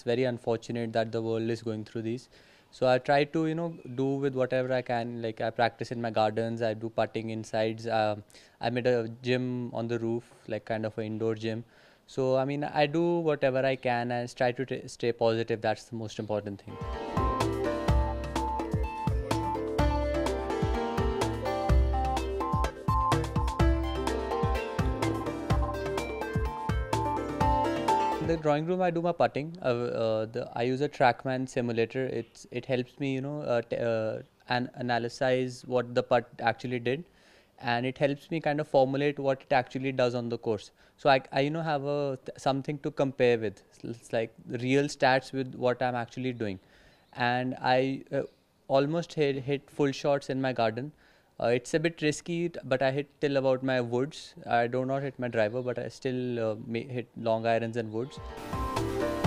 very unfortunate that the world is going through these. So I try to do with whatever I can. Like I practice in my gardens, I do putting insides. I made a gym on the roof, like kind of an indoor gym. So I mean, I do whatever I can and try to stay positive. That's the most important thing. In the drawing room, I do my putting. I use a Trackman simulator. It helps me, and analyze what the putt actually did, and it helps me kind of formulate what it actually does on the course. So I have something to compare with. It's like the real stats with what I'm actually doing, and I almost hit full shots in my garden. It's a bit risky, but I hit till about my woods. I do not hit my driver, but I still hit long irons and woods.